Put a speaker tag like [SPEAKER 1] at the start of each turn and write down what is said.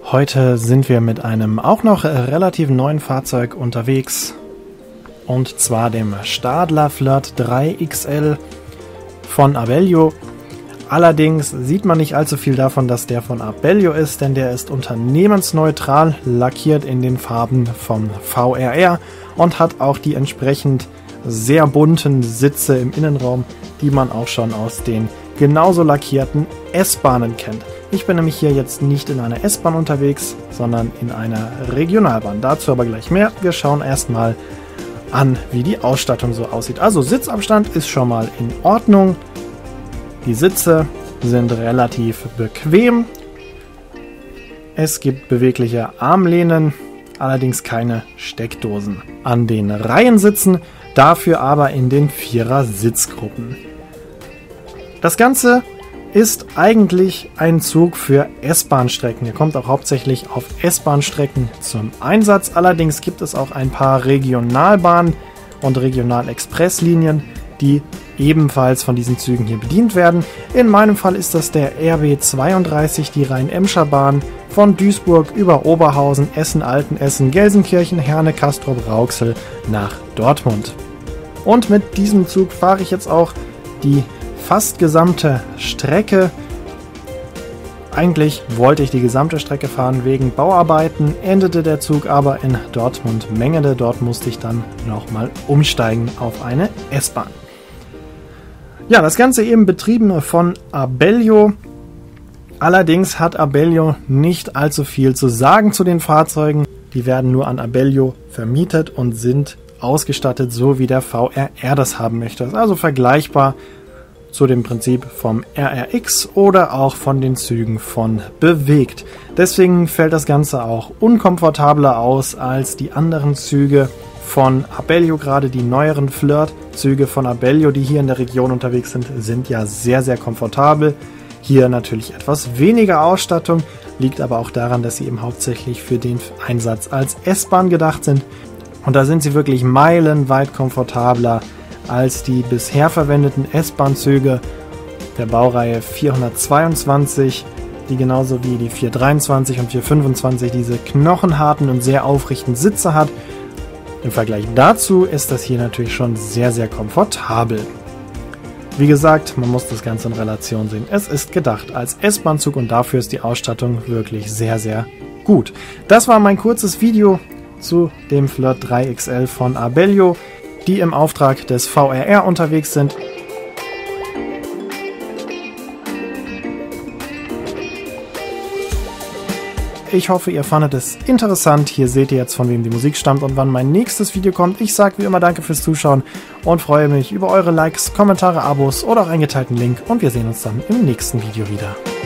[SPEAKER 1] Heute sind wir mit einem auch noch relativ neuen Fahrzeug unterwegs, und zwar dem Stadler Flirt 3 XL von Abellio. Allerdings sieht man nicht allzu viel davon, dass der von Abellio ist, denn der ist unternehmensneutral lackiert in den Farben vom VRR und hat auch die entsprechend sehr bunten Sitze im Innenraum, die man auch schon aus den genauso lackierten S-Bahnen kennt. Ich bin nämlich hier jetzt nicht in einer S-Bahn unterwegs, sondern in einer Regionalbahn. Dazu aber gleich mehr. Wir schauen erstmal an, wie die Ausstattung so aussieht. Also Sitzabstand ist schon mal in Ordnung. Die Sitze sind relativ bequem. Es gibt bewegliche Armlehnen, allerdings keine Steckdosen an den Reihensitzen, dafür aber in den Vierer-Sitzgruppen. Das Ganze ist eigentlich ein Zug für S-Bahn-Strecken. Er kommt auch hauptsächlich auf S-Bahn-Strecken zum Einsatz. Allerdings gibt es auch ein paar Regionalbahnen und Regional-Express-Linien, die ebenfalls von diesen Zügen hier bedient werden. In meinem Fall ist das der RB 32, die Rhein-Emscher-Bahn von Duisburg über Oberhausen, Essen, Altenessen, Gelsenkirchen, Herne, Castrop, Rauxel nach Dortmund. Und mit diesem Zug fahre ich jetzt auch die fast gesamte Strecke. Eigentlich wollte ich die gesamte Strecke fahren, wegen Bauarbeiten endete der Zug aber in Dortmund-Mengede. Dort musste ich dann nochmal umsteigen auf eine S-Bahn. Ja, das Ganze eben betrieben von Abellio. Allerdings hat Abellio nicht allzu viel zu sagen zu den Fahrzeugen. Die werden nur an Abellio vermietet und sind ausgestattet, so wie der VRR das haben möchte. Das ist also vergleichbar zu dem Prinzip vom RRX oder auch von den Zügen von Bewegt. Deswegen fällt das Ganze auch unkomfortabler aus als die anderen Züge von Abellio. Gerade die neueren Flirt-Züge von Abellio, die hier in der Region unterwegs sind, sind ja sehr, sehr komfortabel. Hier natürlich etwas weniger Ausstattung, liegt aber auch daran, dass sie eben hauptsächlich für den Einsatz als S-Bahn gedacht sind. Und da sind sie wirklich meilenweit komfortabler als die bisher verwendeten S-Bahn-Züge der Baureihe 422, die genauso wie die 423 und 425 diese knochenharten und sehr aufrechten Sitze hat. Im Vergleich dazu ist das hier natürlich schon sehr, sehr komfortabel. Wie gesagt, man muss das Ganze in Relation sehen. Es ist gedacht als S-Bahn-Zug und dafür ist die Ausstattung wirklich sehr, sehr gut. Das war mein kurzes Video zu dem Flirt 3 XL von Abellio, die im Auftrag des VRR unterwegs sind. Ich hoffe, ihr fandet es interessant. Hier seht ihr jetzt, von wem die Musik stammt und wann mein nächstes Video kommt. Ich sage wie immer danke fürs Zuschauen und freue mich über eure Likes, Kommentare, Abos oder auch einen geteilten Link. Und wir sehen uns dann im nächsten Video wieder.